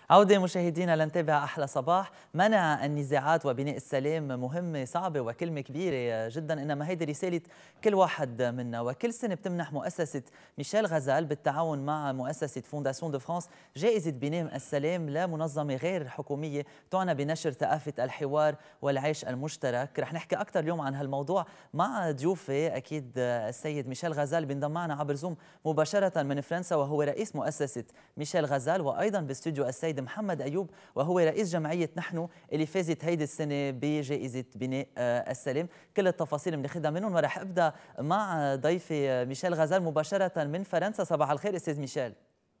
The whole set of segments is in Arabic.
عودة مشاهدينا لنتابع أحلى صباح. منع النزاعات وبناء السلام مهمة صعبة وكلمة كبيرة جدا، إنما هيدي رسالة كل واحد منا. وكل سنة بتمنح مؤسسة ميشيل غزال بالتعاون مع مؤسسة فونداسيون دو فرانس جائزة بناء السلام لمنظمة غير حكومية تعنى بنشر ثقافة الحوار والعيش المشترك. رح نحكي أكثر اليوم عن هالموضوع مع ضيوفي. أكيد السيد ميشيل غزال بينضم معنا عبر زوم مباشرة من فرنسا، وهو رئيس مؤسسة ميشيل غزال، وأيضا باستوديو السيد محمد أيوب وهو رئيس جمعية نحن اللي فازت هيدي السنة بجائزة بناء السلام. كل التفاصيل بناخذها منهم، ورح أبدأ مع ضيفي ميشيل غزال مباشرة من فرنسا. صباح الخير أستاذ ميشيل.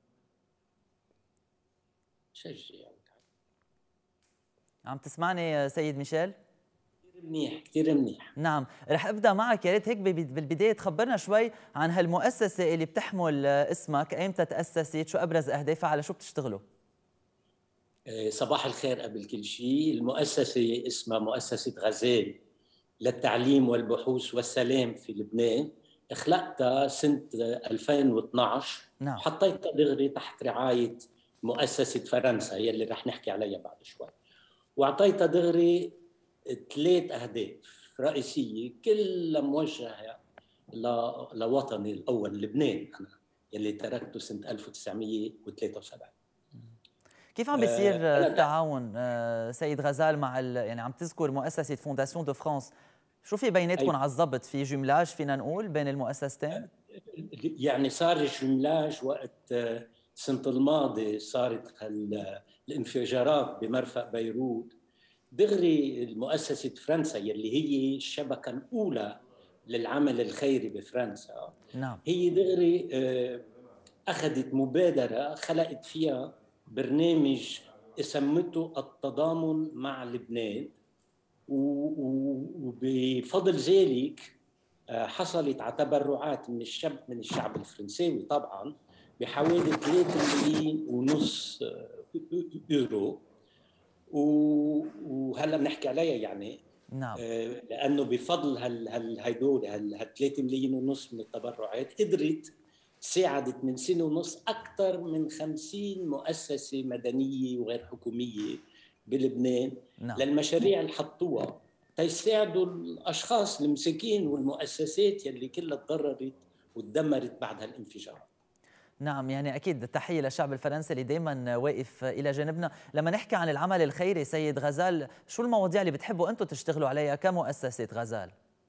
عم تسمعني سيد ميشيل؟ كثير منيح كثير منيح. نعم، رح ابدا معك. يا ريت هيك بالبدايه تخبرنا شوي عن هالمؤسسه اللي بتحمل اسمك، ايمتى تاسست، شو ابرز اهدافها، على شو بتشتغلوا؟ صباح الخير. قبل كل شيء، المؤسسه اسمها مؤسسه غزال للتعليم والبحوث والسلام في لبنان. خلقتها سنه 2012. نعم. وحطيتها دغري تحت رعايه مؤسسه فرنسا، هي اللي رح نحكي عليها بعد شوي. واعطيتها دغري 3 أهداف رئيسيه كلها موجهه لوطني الاول لبنان، انا يلي تركته سنه 1973. كيف عم بيصير التعاون سيد غزال مع يعني عم تذكر مؤسسة فونداسيون دو فرانس، شو في بيناتكم على الضبط؟ في جملاج فينا نقول بين المؤسستين؟ يعني صار جملاج وقت السنة الماضية صارت الانفجارات بمرفأ بيروت. دغري المؤسسة فرنسا يلي هي الشبكة الأولى للعمل الخيري بفرنسا، نعم. هي دغري أخذت مبادرة خلقت فيها برنامج سمته التضامن مع لبنان. وبفضل ذلك حصلت على تبرعات من الشعب الفرنساوي طبعا بحوالي 3 مليون ونص يورو. وهلا بنحكي عليها يعني. نعم. لانه بفضل هدول 3 مليون ونص من التبرعات قدرت ساعدت من سنة ونص أكثر من 50 مؤسسة مدنية وغير حكومية بلبنان. نعم. للمشاريع اللي حطوها تيساعدوا الأشخاص المساكين والمؤسسات يلي كلها تضررت وتدمرت بعد هالانفجار. نعم، يعني أكيد التحية للشعب الفرنسي اللي دايما واقف إلى جانبنا. لما نحكي عن العمل الخيري سيد غزال، شو المواضيع اللي بتحبوا أنتم تشتغلوا عليها كمؤسسة غزال؟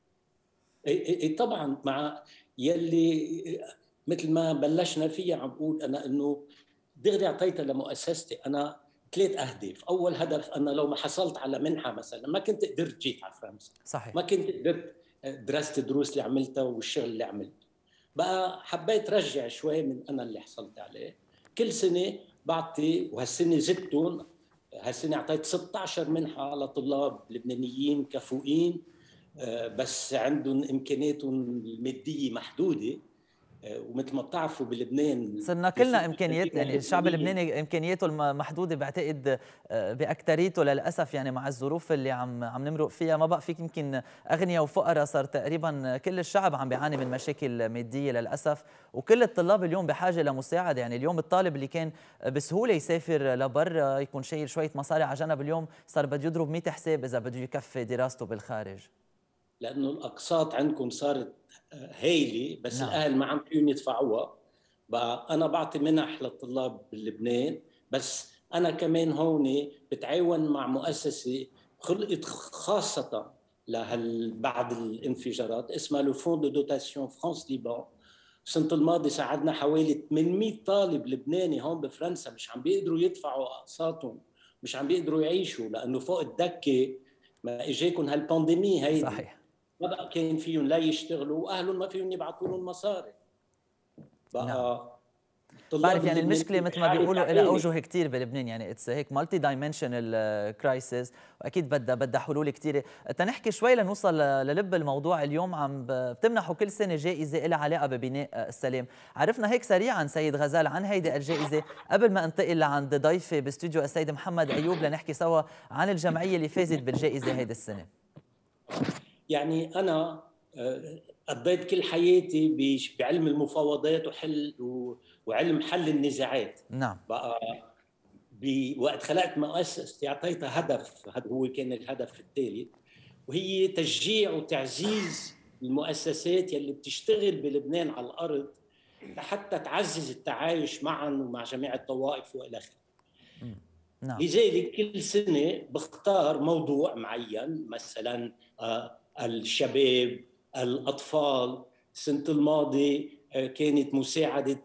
طبعا مع يلي مثل ما بلشنا فيها عم بقول أنا إنه دغري أعطيتها لمؤسستي أنا 3 أهداف. أول هدف أنا لو ما حصلت على منحة مثلا ما كنت قدرت جيت على فرنسا. صحيح. ما كنت قدرت درست الدروس اللي عملتها والشغل اللي عملته. بقى حبيت رجع شوي من أنا اللي حصلت عليه. كل سنة بعطي، وهالسنة زدتهم، هالسنة أعطيت 16 منحة لطلاب لبنانيين كفؤين بس عندهم إمكانياتهم المادية محدودة. ومثل ما بتعرفوا بلبنان صرنا كلنا امكانيات، يعني الشعب اللبناني امكانياته المحدوده بعتقد باكثريته للاسف، يعني مع الظروف اللي عم نمرق فيها ما بقى فيك يمكن اغنياء وفقراء، صار تقريبا كل الشعب عم بيعاني من مشاكل ماديه للاسف، وكل الطلاب اليوم بحاجه لمساعده. يعني اليوم الطالب اللي كان بسهوله يسافر لبرا يكون شايل شويه مصاري على جنب، اليوم صار بده يضرب 100 حساب اذا بده يكفي دراسته بالخارج. لانه الاقساط عندكم صارت هايله بس نعم. الاهل ما عم فيهم يدفعوها. بقى انا بعطي منح للطلاب بلبنان، بس انا كمان هون بتعاون مع مؤسسه خلقت خاصه بعد الانفجارات اسمها لو فون دو دوتاسيون فرانس ليبان. السنه الماضيه ساعدنا حوالي 800 طالب لبناني هون بفرنسا مش عم بيقدروا يدفعوا اقساطهم، مش عم بيقدروا يعيشوا لانه فوق الدكه ما اجاكم هالبانديمي هيدي. صحيح. ما بقى كان فيهم لا يشتغلوا واهلهم ما فيهم يبعثوا لهم مصاري. نعم. بقى بعرف الطلاب يعني المشكله اللبنانيين مثل ما بحاله بيقولوا لها تعبانه. اوجه كثير بلبنان، يعني اتس هيك مالتي دايمنشنال كرايسيس، واكيد بدها حلول كثيره. تنحكي شوي لنوصل للب الموضوع، اليوم عم بتمنحوا كل سنه جائزه لها علاقه ببناء السلام. عرفنا هيك سريعا سيد غزال عن هيدي الجائزه قبل ما انتقل لعند ضيفي باستوديو السيد محمد ايوب لنحكي سوا عن الجمعيه اللي فازت بالجائزه هيدي السنه. يعني انا قضيت كل حياتي بعلم المفاوضات وعلم حل النزاعات. نعم. بقى بوقت خلقت مؤسستي اعطيتها هدف، هذا هو كان الهدف الثالث، وهي تشجيع وتعزيز المؤسسات يلي بتشتغل بلبنان على الارض لحتى تعزز التعايش معا ومع جميع الطوائف والى اخره. نعم. لذلك كل سنه بختار موضوع معين، مثلا الشباب، الاطفال. السنه الماضيه كانت مساعده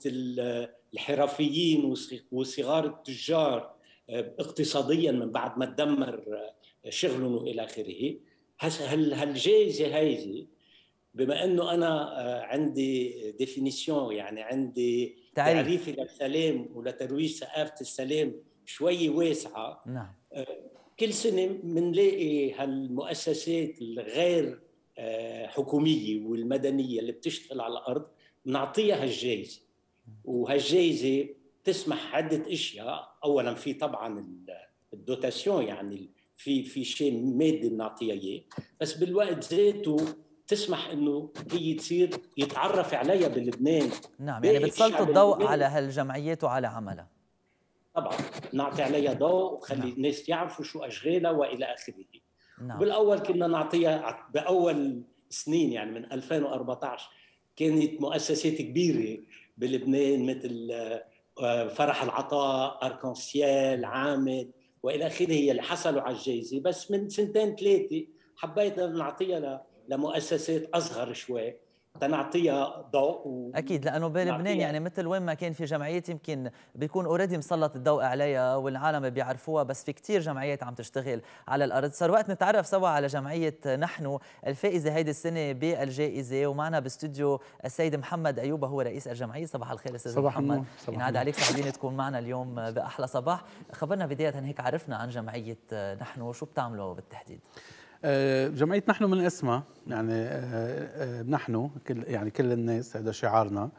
الحرفيين وصغار التجار اقتصاديا من بعد ما تدمر شغلهم والى اخره. هالجائزه هذه بما انه انا عندي ديفينيسيون، يعني عندي تعريف للسلام ولترويج ثقافه السلام شوي واسعه. نعم. كل سنه بنلاقي هالمؤسسات الغير حكوميه والمدنيه اللي بتشتغل على الارض بنعطيها هالجائزه، وهالجائزه تسمح عده اشياء. اولا في طبعا الدوتاسيون، يعني في شيء مادي بنعطيها اياه، بس بالوقت ذاته تسمح انه هي تصير يتعرف عليها بلبنان. نعم، يعني بتسلطوا الضوء على هالجمعيات وعلى عملها. طبعا نعطي عليها ضوء وخلي الناس يعرفوا شو اشغالها والى اخره. نعم. بالاول كنا نعطيها باول سنين، يعني من 2014 كانت مؤسسات كبيره بلبنان مثل فرح العطاء، اركانسيال، عامد والى اخره هي اللي حصلوا على الجائزه. بس من سنتين ثلاثه حبينا نعطيها لمؤسسات اصغر شوي تنعطيها ضوء. اكيد، لانه بلبنان يعني مثل وين ما كان في جمعيات يمكن بيكون اوريدي مسلط الضوء عليها والعالم بيعرفوها، بس في كثير جمعيات عم تشتغل على الارض. صار وقت نتعرف سوا على جمعيه نحن الفائزه هيدي السنه بالجائزه، ومعنا باستوديو السيد محمد ايوب، هو رئيس الجمعيه. صباح الخير استاذ محمد. ينعاد عليك، سعيدين تكون معنا اليوم باحلى صباح. خبرنا بدايه هيك، عرفنا عن جمعيه نحن وشو بتعملوا بالتحديد. جمعية نحن من اسمها، يعني نحن كل الناس، هذا شعارنا.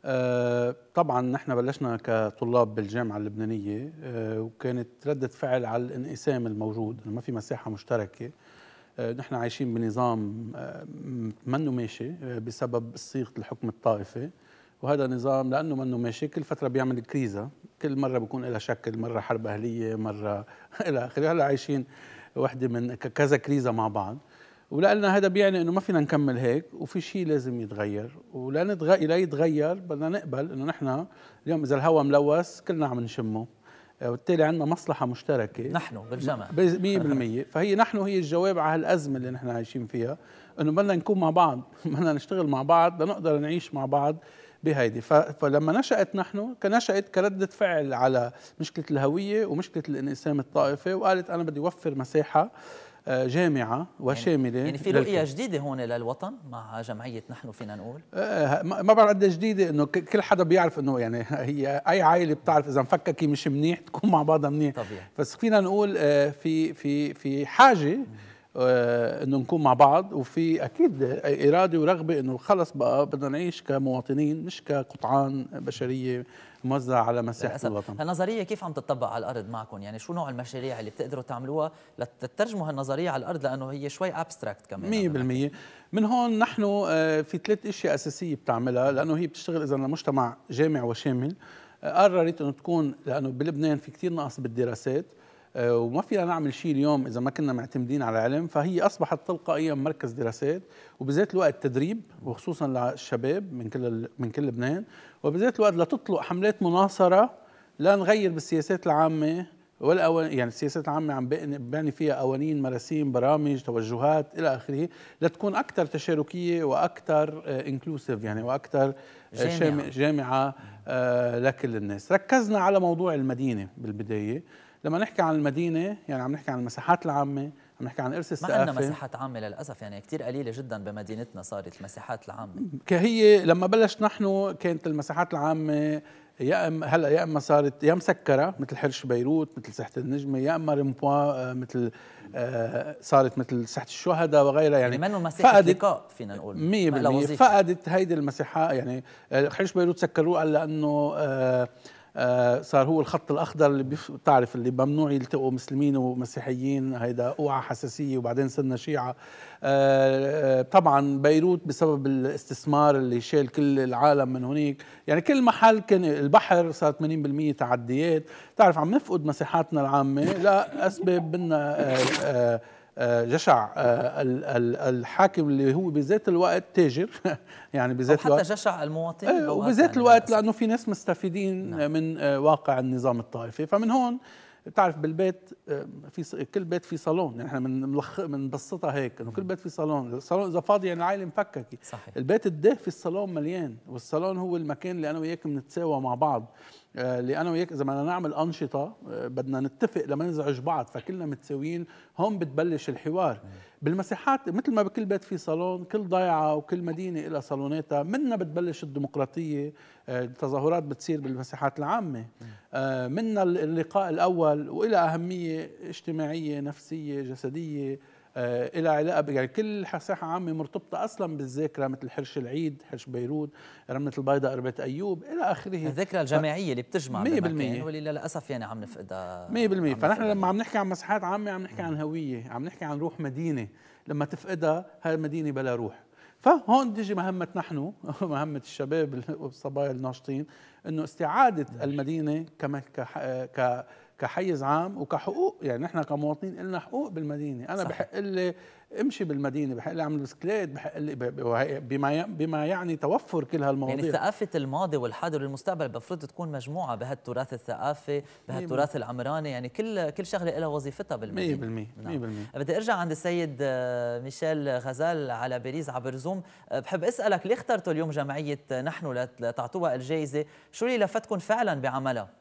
طبعا نحن بلشنا كطلاب بالجامعة اللبنانية، وكانت ردة فعل على الانقسام الموجود، انه ما في مساحة مشتركة. نحن عايشين بنظام منه ماشي بسبب صيغة الحكم الطائفي، وهذا نظام لانه منه ماشي كل فترة بيعمل كريزة، كل مرة بيكون لها شكل، مرة حرب أهلية، مرة إلى آخره. هلا عايشين وحده من كذا كريزه مع بعض، ولأن هذا بيعني انه ما فينا نكمل هيك، وفي شيء لازم يتغير. لا يتغير بدنا نقبل انه نحن اليوم اذا الهواء ملوث كلنا عم نشمه، وبالتالي عندنا مصلحه مشتركه نحن بالجمع 100%. فهي نحن هي الجواب على هالازمه اللي نحن عايشين فيها، انه بدنا نكون مع بعض، بدنا نشتغل مع بعض لنقدر نعيش مع بعض بهيدي. فلما نشأت نحن كنشأت كردة فعل على مشكلة الهوية ومشكلة الانقسام الطائفي، وقالت أنا بدي أوفر مساحة جامعة وشاملة. يعني في رؤية جديدة هون للوطن مع جمعية نحن، فينا نقول ما بعرف قد جديدة، انه كل حدا بيعرف انه يعني هي اي عائلة بتعرف اذا مفككة مش منيح تكون مع بعضها منيح طبيعي. بس فينا نقول في حاجة انه نكون مع بعض، وفي اكيد اراده ورغبه انه خلص بقى بدنا نعيش كمواطنين مش كقطعان بشريه موزعه على مساحه الوطن. النظريه كيف عم تطبق على الارض معكم؟ يعني شو نوع المشاريع اللي بتقدروا تعملوها لتترجموا هالنظريه على الارض، لانه هي شوي ابستراكت كمان 100%. من هون نحن في 3 اشياء اساسيه بتعملها، لانه هي بتشتغل اذا لمجتمع جامع وشامل. قررت انه تكون، لانه بلبنان في كثير نقص بالدراسات وما فينا نعمل شيء اليوم إذا ما كنا معتمدين على العلم، فهي أصبحت تلقائيا مركز دراسات، وبذات الوقت تدريب وخصوصا للشباب من كل لبنان، وبذات الوقت لتطلق حملات مناصرة لا نغير بالسياسات العامة يعني السياسات العامة عم بعني فيها قوانين، مراسيم، برامج، توجهات إلى آخره، لتكون أكثر تشاركية وأكثر انكلوسيف، يعني وأكثر جامعة لكل الناس. ركزنا على موضوع المدينة بالبداية. لما نحكي عن المدينة يعني عم نحكي عن المساحات العامة، عم نحكي عن إرث الثقافة. ما عندنا مساحات عامة للأسف، يعني كتير قليلة جدا بمدينتنا صارت المساحات العامة. هي لما بلش نحن كانت المساحات العامة هلا يا اما صارت يا مسكره مثل حرش بيروت مثل ساحه النجمه، يا اما رمبوا مثل صارت مثل ساحه الشهداء وغيرها. يعني منه مساحه لقاء فينا نقول 100%. فقدت هيدي المساحات. يعني حرش بيروت سكروه لانه صار هو الخط الاخضر اللي بتعرف اللي ممنوع يلتقوا مسلمين ومسيحيين، هيدا اوعى حساسيه، وبعدين صرنا شيعه. طبعا بيروت بسبب الاستثمار اللي شال كل العالم من هناك، يعني كل محل كان البحر صار 80% تعديات. تعرف عم نفقد مساحاتنا العامه لاسباب بدنا جشع الحاكم اللي هو بذات الوقت تاجر يعني بذات الوقت حتى جشع المواطنين وبذات يعني الوقت لانه في ناس مستفيدين نعم. من واقع النظام الطائفي. فمن هون بتعرف بالبيت في كل بيت في صالون، يعني احنا بنبسطها هيك انه كل بيت في صالون، الصالون اذا فاضي يعني العائله مفككه. صحيح. البيت الدافي الصالون مليان، والصالون هو المكان اللي انا وياك بنتساوى مع بعض، اللي انا وياك اذا بدنا نعمل انشطه بدنا نتفق لما نزعج بعض فكلنا متساويين، هون بتبلش الحوار. بالمساحات مثل ما بكل بيت في صالون، كل ضيعه وكل مدينه لها صالوناتها، منها بتبلش الديمقراطيه. التظاهرات بتصير بالمساحات العامه، منها اللقاء الاول، والى اهميه اجتماعيه نفسيه جسديه، إلى علاقة يعني كل ساحة عامة مرتبطة أصلا بالذاكرة، مثل حرش العيد، حرش بيروت، رملة البيضاء، قربة أيوب إلى آخره. الذكرى الجماعية اللي بتجمع بالمكان واللي للأسف يعني عم نفقدها 100%. فنحن لما عم نحكي عن مساحات عامة عم نحكي عن هوية، عم نحكي عن روح مدينة، لما تفقدها هاي المدينة بلا روح. فهون تيجي مهمة نحن مهمة الشباب والصبايا الناشطين، إنه استعادة المدينة كحيز عام وكحقوق. يعني نحن كمواطنين لنا حقوق بالمدينه، انا صحيح. بحق لي امشي بالمدينه، بحق لي اعمل بسكليت، بحق لي بما يعني توفر كل هالمواضيع. يعني ثقافه الماضي والحاضر والمستقبل المفروض تكون مجموعه بهالتراث الثقافي، بهالتراث العمراني، يعني كل شغله لها وظيفتها بالمدينه. 100%. بدي ارجع عند السيد ميشيل غزال على باريس عبر زوم. بحب اسالك ليه اخترتوا اليوم جمعيه نحن لتعطوها الجائزه؟ شو اللي لفتكم فعلا بعملها؟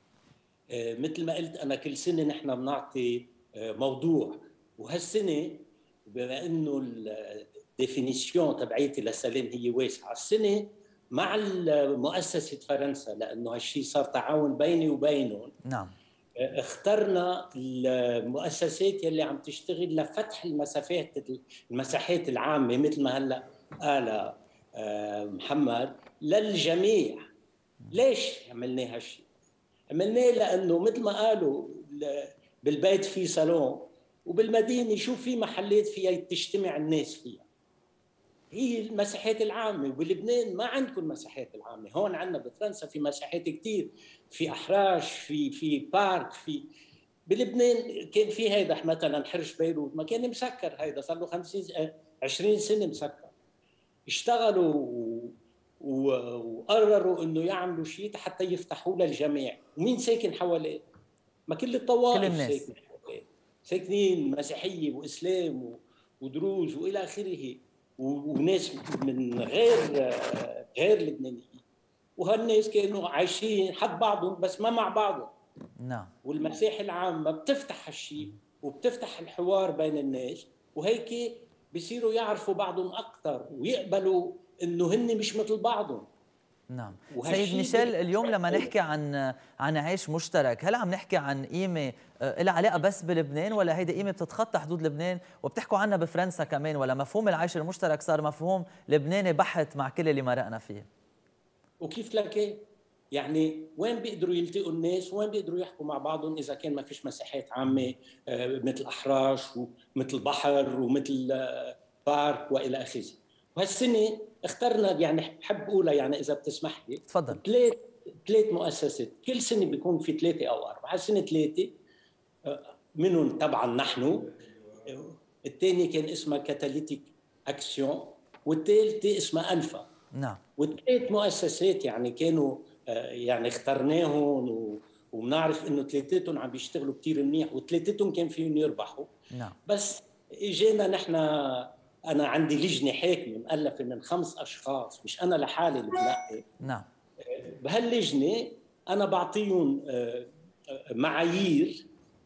مثل ما قلت أنا كل سنة نحن بنعطي موضوع، وهالسنة بما إنه الديفينيسيون تبعيتي للسلام هي واسعة، السنة مع مؤسسة فرنسا لأنه هالشيء صار تعاون بيني وبينهم. نعم. اخترنا المؤسسات يلي عم تشتغل لفتح المساحات العامة مثل ما هلا قال محمد للجميع. ليش عملنا هالشيء؟ عملناه لانه مثل ما قالوا بالبيت في صالون، وبالمدينه شو في محلات فيها تجتمع الناس فيها، هي المساحات العامه. وبلبنان ما عندكم مساحات العامه، هون عندنا بفرنسا في مساحات كثير، في احراش، في بارك، في بلبنان كان في هيدا مثلا حرش بيروت ما كان مسكر، هيدا صار له 20 سنه مسكر. اشتغلوا وقرروا انه يعملوا شيء حتى يفتحوه للجميع. ومين ساكن حواليه؟ ما كل الطوائف ساكنه حواليه، ساكنين مسيحيه واسلام ودروز والى اخره، وناس من غير لبنانيين، وهالناس كانوا عايشين حد بعضهم بس ما مع بعضهم. نعم. والمساحه العامه بتفتح هالشيء وبتفتح الحوار بين الناس، وهيك بيصيروا يعرفوا بعضهم اكثر ويقبلوا انه هن مش مثل بعضهم. نعم. سيد ميشيل، اليوم لما نحكي عن عيش مشترك، هل عم نحكي عن قيمه لها علاقه بس بلبنان، ولا هيدي قيمه بتتخطى حدود لبنان وبتحكوا عنها بفرنسا كمان، ولا مفهوم العيش المشترك صار مفهوم لبناني بحت مع كل اللي مرقنا فيه؟ وكيف لك يعني وين بيقدروا يلتقوا الناس، وين بيقدروا يحكوا مع بعضهم اذا كان ما فيش مساحات عامه مثل احراش ومثل بحر ومثل بارك والى اخره. وهالسنه اخترنا، يعني بحب اقولها يعني اذا بتسمح لي، تفضل. ثلاث مؤسسات، كل سنه بيكون في 3 أو 4. هالسنه 3 منهم طبعا نحن، الثاني كان اسمها كاتاليتيك اكسيون، والثالثه اسمها الفا. نعم. والثلاث مؤسسات يعني كانوا يعني اخترناهم وبنعرف انه ثلاثتهم عم بيشتغلوا كثير منيح، وثلاثتهم كان فيهم يربحوا. نعم. بس اجينا نحن، انا عندي لجنه حاكمه مؤلفه من 5 أشخاص، مش انا لحالي اللي بنقي. نعم. بهاللجنه انا بعطيهم معايير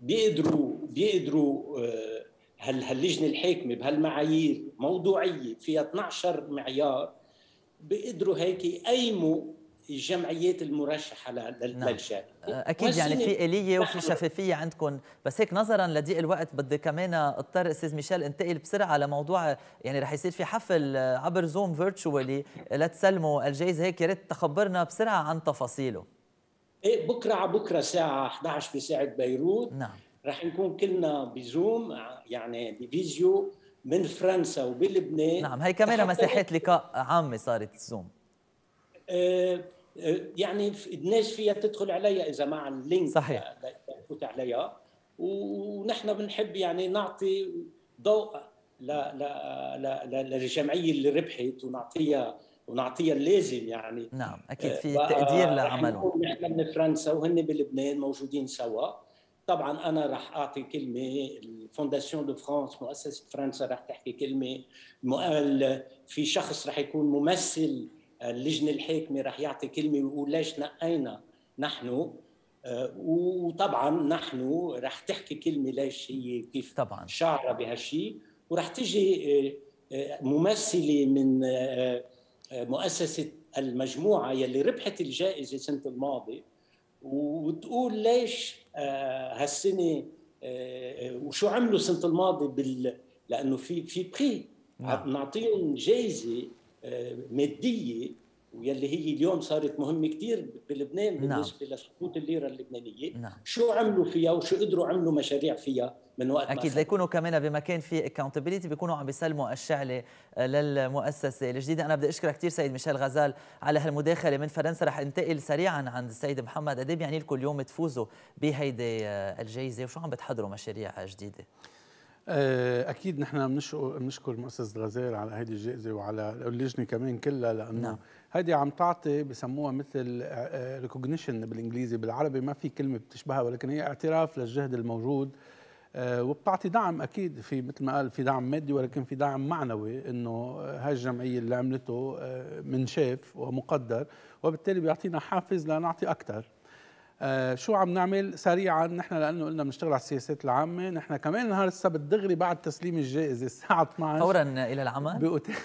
بيقدروا هاللجنه الحاكمه بهالمعايير موضوعيه فيها 12 معيار، بيقدروا هيك يقيموا الجمعيات المرشحه للشارع. اكيد يعني في آلية وفي شفافيه عندكم، بس هيك نظرا لضيق الوقت بدي كمان اضطر استاذ ميشيل انتقل بسرعه لموضوع، يعني رح يصير في حفل عبر زوم فيرتشوالي لتسلموا الجائزه، هيك يا ريت تخبرنا بسرعه عن تفاصيله. إيه بكره على بكره الساعه 11 بساعه بيروت. نعم. رح نكون كلنا بزوم، يعني بفيديو من فرنسا وبلبنان. نعم، هي كمان مساحات لقاء عامة صارت زوم. يعني الناس فيها تدخل عليها اذا مع اللينك صحيح. تفوت عليها، ونحن بنحب يعني نعطي ضوء للجمعيه اللي ربحت، ونعطيها اللازم يعني. نعم اكيد في تقدير رح لعملهم. نكون نحن من فرنسا وهن بلبنان موجودين سوا. طبعا انا رح اعطي كلمه، الفونداسيون دو فرانس مؤسسه فرنسا رح تحكي كلمه، في شخص رح يكون ممثل اللجنه الحاكمه رح يعطي كلمه ويقول ليش نقينا نحن، وطبعا نحن رح تحكي كلمه ليش هي كيف طبعا شعره بهالشيء، ورح تجي ممثله من مؤسسه المجموعه يلي ربحت الجائزه السنه الماضيه، وتقول ليش هالسنه وشو عملوا السنه الماضيه لانه في بري نعطيهم جائزه ماديه، واللي هي اليوم صارت مهمه كثير بلبنان بالنسبه لسقوط الليره اللبنانيه. شو عملوا فيها وشو قدروا عملوا مشاريع فيها من وقت اكيد ما ليكونوا كمان بمكان في اكاونتبيليتي بيكونوا عم بيسلموا الشعله للمؤسسه الجديده. انا بدي اشكرك كثير سيد ميشيل غزال على هالمداخله من فرنسا. رح انتقل سريعا عند السيد محمد. قد ايه بيعني لكم اليوم تفوزوا بهيدي الجائزه وشو عم بتحضروا مشاريع جديده؟ اكيد نحن بنشكر مؤسسه غزال على هذه الجائزه وعلى اللجنه كمان كلها، لانه هيدي عم تعطي بسموها مثل ريكوجنيشن بالانجليزي، بالعربي ما في كلمه بتشبهها، ولكن هي اعتراف للجهد الموجود، وبتعطي دعم. اكيد في مثل ما قال في دعم مادي، ولكن في دعم معنوي، انه هاي الجمعيه اللي عملته منشاف ومقدر، وبالتالي بيعطينا حافز لنعطي اكثر. شو عم نعمل سريعا؟ نحن لانه قلنا بنشتغل على السياسات العامه، نحن كمان نهار السبت دغري بعد تسليم الجائزه الساعه 12 فورا الى العمل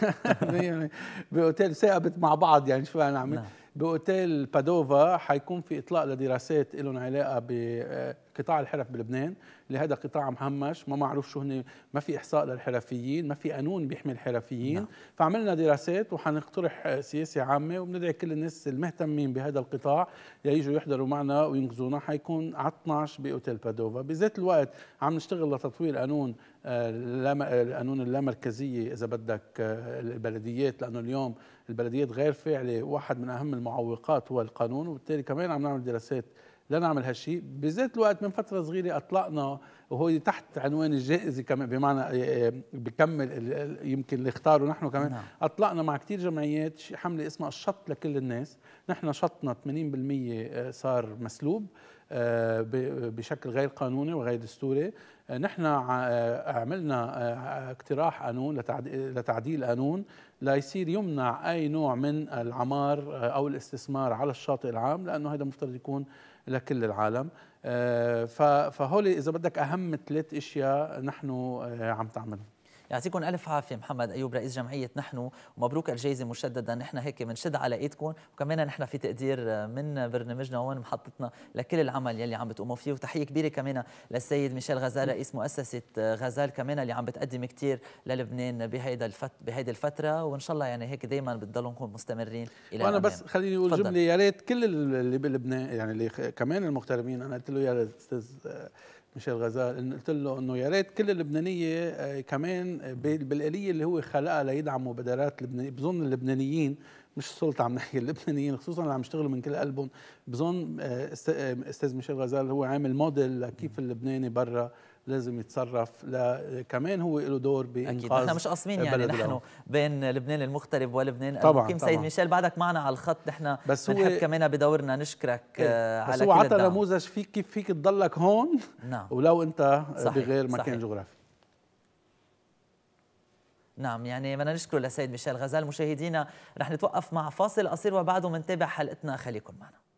باوتيل ثاقبت مع بعض، يعني شو بدنا نعمل؟ باوتيل بادوفا حيكون في اطلاق لدراسات لهم علاقه بقطاع الحرف بلبنان، اللي هذا قطاع مهمش، ما معروف شو هن، ما في احصاء للحرفيين، ما في قانون بيحمي الحرفيين. فعملنا دراسات وحنقترح سياسه عامه، وبندعي كل الناس المهتمين بهذا القطاع يجوا يحضروا معنا وينقذونا. حيكون على 12 باوتيل بادوفا. بذات الوقت عم نشتغل لتطوير قانون اللامركزيه اذا بدك البلديات، لانه اليوم البلديات غير فاعله، واحد من اهم المعوقات هو القانون، وبالتالي كمان عم نعمل دراسات لنعمل هالشيء. بذات الوقت من فتره صغيره اطلقنا، وهو تحت عنوان الجائزه كمان، بمعنى بكمل يمكن اللي اختاروا نحن كمان. اطلقنا مع كثير جمعيات حمله اسمها الشط لكل الناس. نحن شطنا 80% صار مسلوب بشكل غير قانوني وغير دستوري. نحن عملنا اقتراح قانون لتعديل قانون ليصير يمنع اي نوع من العمار او الاستثمار على الشاطئ العام، لانه هذا مفترض يكون لكل العالم. فهول اذا بدك اهم 3 اشياء نحن عم تعملهم. يعطيكم الف عافيه محمد ايوب رئيس جمعيه نحن، ومبروك الجائزه مشددا. نحن هيك بنشد على ايدكم، وكمان نحن في تقدير من برنامجنا هون محطتنا لكل العمل يلي عم بتقوموا فيه. وتحيه كبيره كمان للسيد ميشيل غزال رئيس مؤسسه غزال كمان، اللي عم بتقدم كثير للبنان بهيدي الفتره، وان شاء الله يعني هيك دائما بتضلوا نكون مستمرين الى وانا بس خليني اقول جمله، يا ريت كل اللي بلبنان يعني اللي كمان المغتربين، انا قلت له يا استاذ ميشيل غزال، قلت له انه يا ريت كل اللبنانيه كمان بالآلية اللي هو خلقها ليدعموا مبادرات لبنانيه. بظن اللبنانيين، مش السلطه عم نحكي، اللبنانيين خصوصا اللي عم يشتغلوا من كل قلبهم، بظن استاذ ميشيل غزال هو عامل موديل لكيف اللبناني برا لازم يتصرف. كمان هو له دور بانقاذ. اكيد نحن مش قاصمين يعني نحن بين لبنان المغترب ولبنان طبعا. سيد ميشيل بعدك معنا على الخط، نحن بنحب كمان بدورنا نشكرك على بس هو عطى نموذج كيف فيك تضلك هون ولو انت بغير مكان جغرافي. نعم يعني بدنا نشكر لسيد ميشيل غزال. مشاهدينا رح نتوقف مع فاصل قصير وبعده بنتابع حلقتنا، خليكم معنا.